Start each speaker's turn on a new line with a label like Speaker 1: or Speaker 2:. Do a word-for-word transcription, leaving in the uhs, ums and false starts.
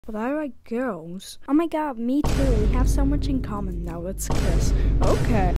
Speaker 1: But I like girls. Oh my god, me too. We have so much in common now. Let's kiss. Okay.